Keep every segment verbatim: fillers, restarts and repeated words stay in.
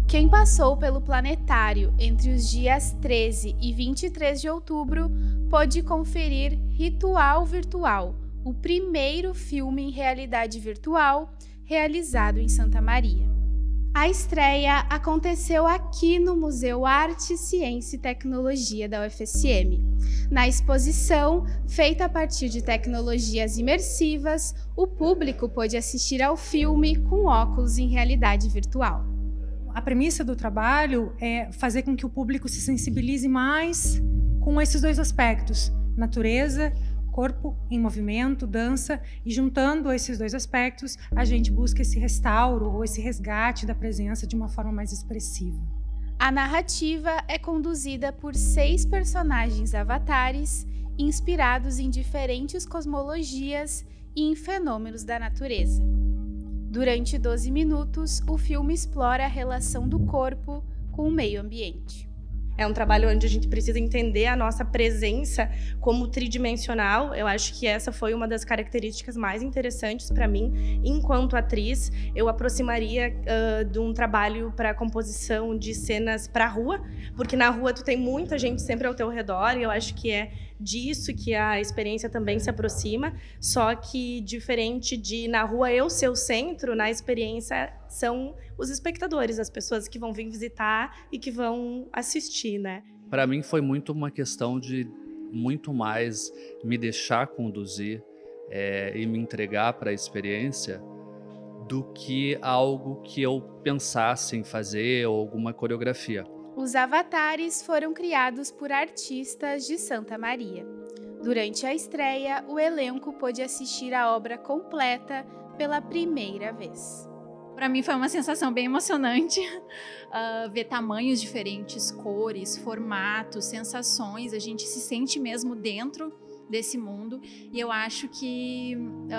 Quem passou pelo Planetário entre os dias treze e vinte e três de outubro pôde conferir Ritual Virtual, o primeiro filme em realidade virtual realizado em Santa Maria. A estreia aconteceu aqui no Museu Arte, Ciência e Tecnologia da U F S M. Na exposição, feita a partir de tecnologias imersivas, o público pôde assistir ao filme com óculos em realidade virtual. A premissa do trabalho é fazer com que o público se sensibilize mais com esses dois aspectos, natureza, corpo em movimento, dança, e juntando esses dois aspectos, a gente busca esse restauro ou esse resgate da presença de uma forma mais expressiva. A narrativa é conduzida por seis personagens avatares, inspirados em diferentes cosmologias e em fenômenos da natureza. Durante doze minutos, o filme explora a relação do corpo com o meio ambiente. É um trabalho onde a gente precisa entender a nossa presença como tridimensional. Eu acho que essa foi uma das características mais interessantes para mim. Enquanto atriz, eu aproximaria uh, de um trabalho para composição de cenas para a rua, porque na rua tu tem muita gente sempre ao teu redor, e eu acho que é disso que a experiência também se aproxima, só que diferente de na rua eu ser o centro, na experiência são os espectadores, as pessoas que vão vir visitar e que vão assistir, né? Para mim foi muito uma questão de muito mais me deixar conduzir é, e me entregar para a experiência do que algo que eu pensasse em fazer ou alguma coreografia. Os avatares foram criados por artistas de Santa Maria. Durante a estreia, o elenco pôde assistir a obra completa pela primeira vez. Para mim foi uma sensação bem emocionante uh, ver tamanhos diferentes, cores, formatos, sensações. A gente se sente mesmo dentro desse mundo e eu acho que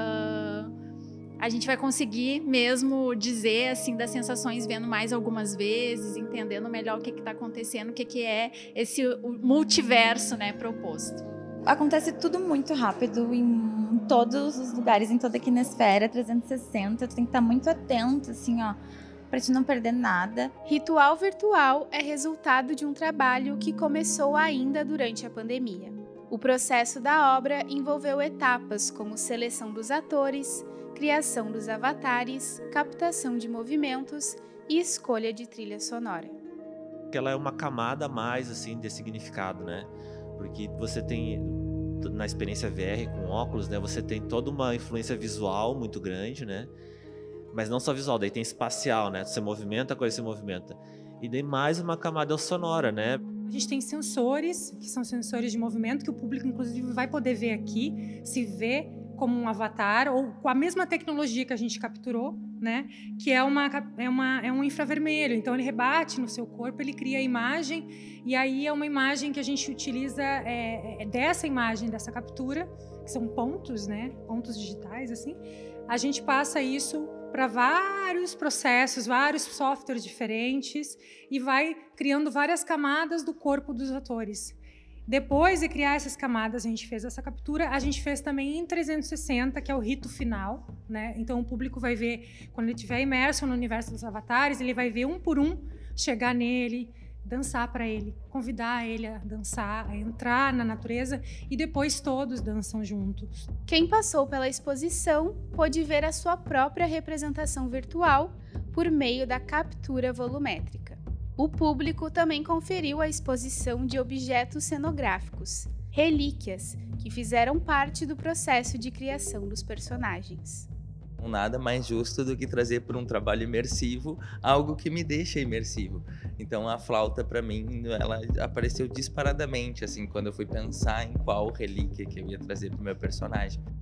uh, a gente vai conseguir mesmo dizer assim das sensações vendo mais algumas vezes, entendendo melhor o que está acontecendo, o que, que é esse multiverso, né, proposto. Acontece tudo muito rápido em todos os lugares, em toda a quinesfera, trezentos e sessenta, tu tem que estar muito atento, assim, ó, para te não perder nada. Ritual Virtual é resultado de um trabalho que começou ainda durante a pandemia. O processo da obra envolveu etapas como seleção dos atores, criação dos avatares, captação de movimentos e escolha de trilha sonora. Ela é uma camada a mais assim de significado, né? Porque você tem na experiência V R com óculos, né? Você tem toda uma influência visual muito grande, né? Mas não só visual, daí tem espacial, né? Você movimenta, a coisa se movimenta. E daí mais uma camada sonora, né? A gente tem sensores, que são sensores de movimento, que o público inclusive vai poder ver aqui, se vê como um avatar, ou com a mesma tecnologia que a gente capturou, né? Que é, uma, é, uma, é um infravermelho. Então, ele rebate no seu corpo, ele cria a imagem, e aí é uma imagem que a gente utiliza é, é dessa imagem, dessa captura, que são pontos, né? Pontos digitais, assim. A gente passa isso para vários processos, vários softwares diferentes, e vai criando várias camadas do corpo dos atores. Depois de criar essas camadas, a gente fez essa captura, a gente fez também em trezentos e sessenta, que é o rito final, né? Então o público vai ver, quando ele estiver imerso no universo dos avatares, ele vai ver um por um, chegar nele, dançar para ele, convidar ele a dançar, a entrar na natureza, e depois todos dançam juntos. Quem passou pela exposição pôde ver a sua própria representação virtual por meio da captura volumétrica. O público também conferiu a exposição de objetos cenográficos, relíquias, que fizeram parte do processo de criação dos personagens. Nada mais justo do que trazer para um trabalho imersivo algo que me deixa imersivo. Então a flauta, para mim, ela apareceu disparadamente assim quando eu fui pensar em qual relíquia que eu ia trazer para o meu personagem.